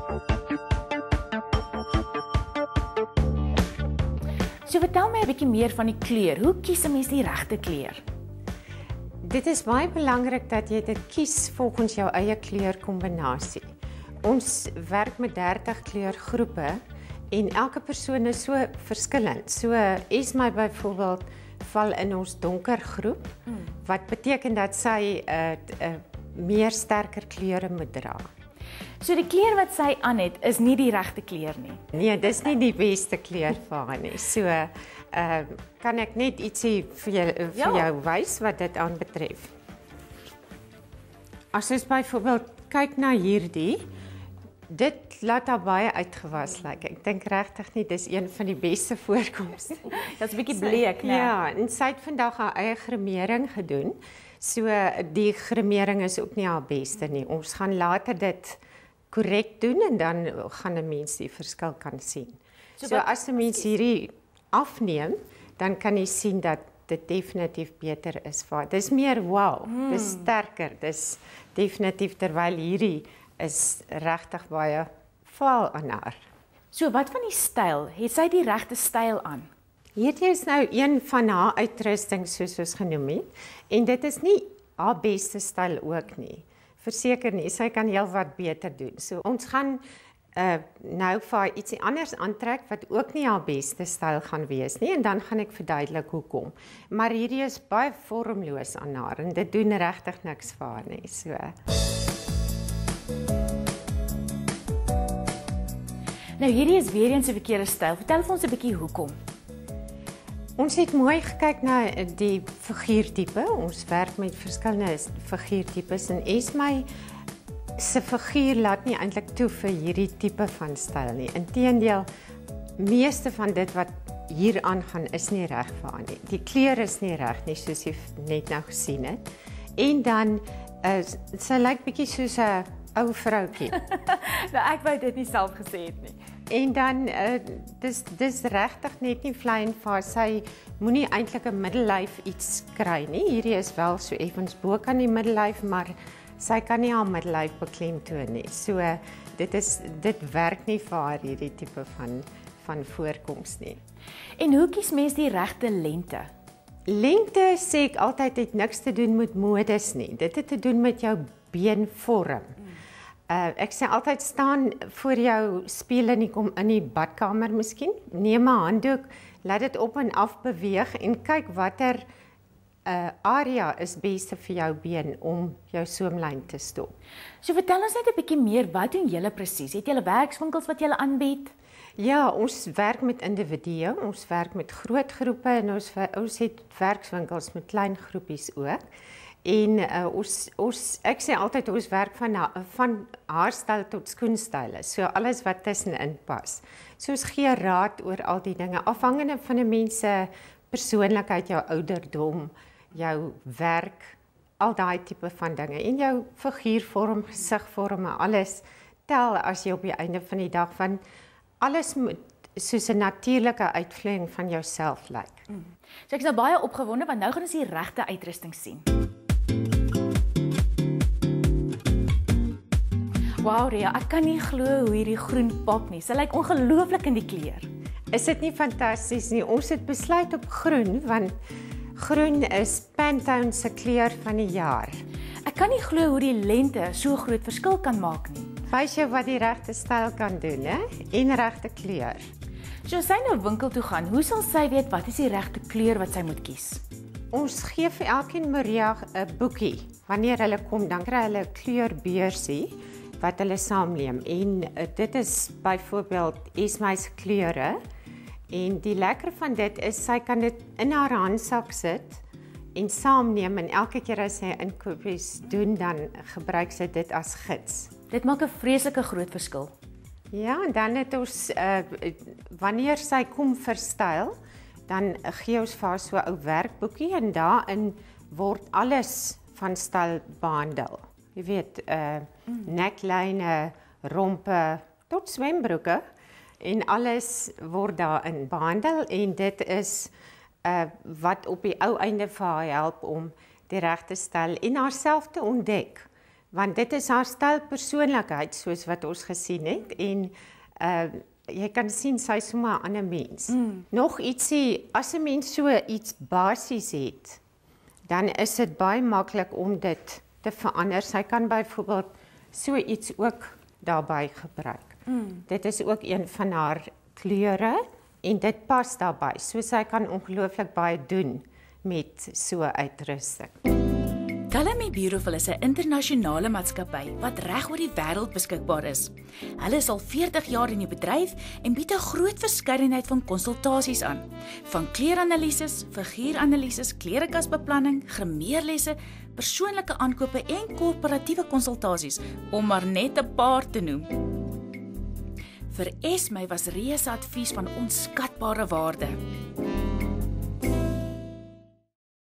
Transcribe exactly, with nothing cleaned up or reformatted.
So vertel my 'n bietjie meer van die kleur. Hoe kies 'n mens die regte kleur? Dit is baie belangrik dat jy dit kies volgens jou eie kleurkombinasie. Ons werk met dertig kleurgroepe en elke persoon is so verskillend. So Esmy byvoorbeeld val in ons donker groep, hmm. wat beteken dat sy uh, uh, meer sterker kleure moet dra. So die kleur wat sy aan het, is nie die regte kleur nie? Nee, dis nie die beste kleur vir haar nie. So uh, kan ek net ietsie vir jou, vir ja. jou wys wat dit aanbetref. As ons byvoorbeeld kyk na hierdie, dit laat haar baie uitgewas lyk. Ek dink regtig nie dis een van die beste voorkoms. Dit's 'n bietjie bleek, né? Ja, en sy het vandag haar eie gremering gedoen. So die gremering is ook nie haar beste nie. Ons gaan later dit korrek doen en dan gaan 'n mens die verskil kan sien. So, so as 'n mens hierdie afneem, dan kan jy sien dat dit definitief beter is vir haar. Dis meer wow, hmm. dis sterker, dis definitief terwyl hierdie is regtig baie vaal aan haar. So wat van die styl? Het sy die regte styl aan? Hierdie is nou een van haar uitrusting soos ons genoem het. En dit is nie haar beste styl ook nie. Verseker nie, sy kan heel wat beter doen. So ons gaan uh, nou vir haar ietsie anders aantrek wat ook nie haar beste styl gaan wees nie. En dan gaan ek verduidelik hoekom. Maar hierdie is baie vormloos aan haar en dit doen regtig niks vir haar nie. So. Nou hierdie is weer eens 'n verkeerde styl. Vertel vir ons 'n bietjie hoekom. Ons het mooi gekyk na die figuurtipe. Ons werk met verskillende figuurtipes en Esmy se figuur laat nie eintlik toe vir hierdie tipe van styl nie. Inteendeel, meeste van dit wat hier aangaan is nie reg vir haar nie. Die kleur is nie reg nie soos jy net nou gesien het. En dan uh, sy lyk bietjie soos 'n ou vroutjie. Nou ek wou dit nie self gesê het nie. En dan uh, dis dis regtig net nie vlei en vaar. Sy moenie eintlik 'n middellyf iets kry nie. Hierdie is wel so effens bo kan die middellyf, maar sy kan nie haar middellyf beklemtoon nie. So uh, dit is dit werk nie vir haar hierdie tipe van van voorkoms nie. En hoe kies mens die regte lengte? Lengte sê ek altyd het niks te doen met modes nie. Dit het te doen met jou beenvorm. Uh, ek sê altyd staan voor jou spieël in die, in die badkamer miskien, neem 'n handdoek, laat dit op en af beweeg en kyk watter uh, area is beste vir jou been om jou soemlyn te stop. So vertel ons net 'n bietjie meer, wat doen julle presies? Het julle werkswinkels wat julle aanbied? Ja, ons werk met individue, ons werk met groot groepe en ons, ons het werkswinkels met klein groepies ook. En uh, ons, ons, ek sê altyd ons werk van, van haarstyl tot skoenstyle, so alles wat tussenin pas. So ons gee raad oor al die dinge, afhangende van 'n mens se persoonlikheid, jou ouderdom, jou werk, al daai tipe van dinge. En jou figuurvorm, gesigvorm, alles tel as jy op die einde van die dag van alles moet soos 'n natuurlike uitvloeiing van jouself lyk. Mm. So ek is nou baie opgewonde want nou gaan ons die regte uitrusting sien. Wow, Ria, ek kan nie glo hoe hierdie groen pop nie. Sy lyk ongelooflik in die kleur. Is dit nie fantasties nie? Ons het besluit op groen want groen is Pantone se kleur van die jaar. Ek kan nie glo hoe die lente so groot verskil kan maak nie. Wys jou wat die regte styl kan doen, hè? En regte kleur. So as sy nou winkel toe gaan, hoe sal sy weet wat is die regte kleur wat sy moet kies? Ons gee vir elkeen Maria 'n boekie. Wanneer hulle kom, dan kry hulle 'n kleurbeursie wat hulle saamneem. En uh, dit is byvoorbeeld Esmy se kleure. En die lekker van dit is sy kan dit in haar handsak sit en saamneem en elke keer as sy inkopies doen, dan gebruik sy dit as gids. Dit maak 'n vreeslike groot verskil. Ja, en dan het ons uh, wanneer sy kom vir styl, dan gee ons vir haar so 'n ou werkboekie en daarin word alles van styl behandel. Jy weet, uh, mm. neklyne, rompe, tot swembroeke en alles word daarin behandel en dit is uh, wat op die ou einde vir haar help om die regte styl en haarself te ontdek. Want dit is haar styl persoonlikheid soos wat ons gesien het en uh, jy kan sien sy is sommer 'n ander mens. Mm. Nog ietsie, as 'n mens so iets basies het, dan is dit baie maklik om dit te verander. Sy kan byvoorbeeld so iets ook daarbey gebruik. Mm. Dit is ook een van haar kleure en dit pas daarbey. So sy kan ongelooflik baie doen met so uitrusting. Kalami Beautiful is 'n internasionale maatskappy wat reg oor die wêreld beskikbaar is. Hulle is al veertig jaar in die bedryf en bied 'n groot verskeidenheid van konsultasies aan, van kleeranalises, figuuranalises, klerekasbeplanning, grimeerlesse, persoonlike aankope en korporatiewe konsultasies, om maar net 'n paar te noem. Vir Esme was Ria se advies van onskatbare waarde.